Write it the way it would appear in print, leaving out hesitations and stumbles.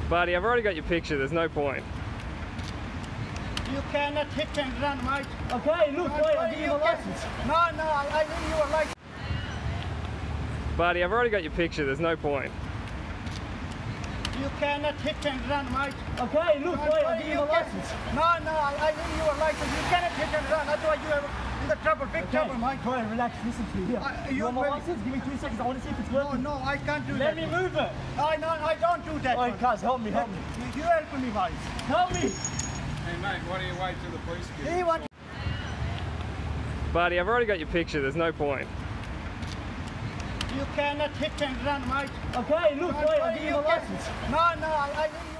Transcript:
Buddy, I've already got your picture, there's no point. You cannot hit and run, mate. Okay, look, wait, I'll give you my license. No, I need your license. Buddy, I've already got your picture, there's no point. You cannot hit and run, mate. Okay, look, wait, I'll give you my license. No, I need your license. You cannot hit and run. Otherwise you are in the trouble, big trouble, mate. Go ahead, relax, listen to me. Here. You want my license? Give me 2 seconds, I want to see if it's working. No, I can't do Let that. me move it. I don't do that. Oi, cuz, help me. You help me, mate. Help me. Hey mate, why do you wait till the police get He want. Buddy, I've already got your picture, there's no point. You cannot hit and run, mate. Okay, look, wait, I'll give you my license. No, I need